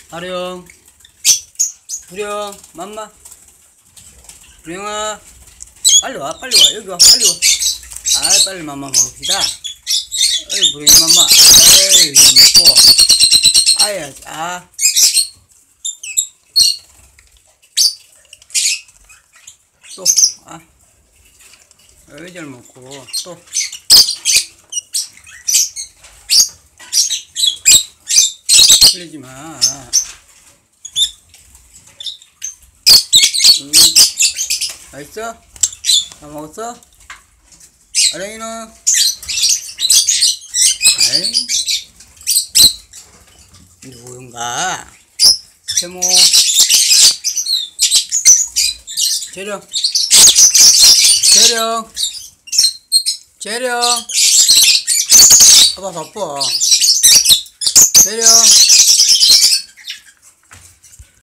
아령, 부령, 맘마, 부령아, 빨리 와, 빨리 와, 여기 와, 빨리 와. 아, 빨리 맘마 먹읍시다. 어이, 부령이 맘마, 에이, 먹고. 아야, 아. 또, 아. 왜 잘 먹고, 또. 흘리지 마. 맛있어? 다 먹었어? 아랭이는? 아이, 누군가? 세모, 재령, 재령, 재령. 아빠 바빠. 재령.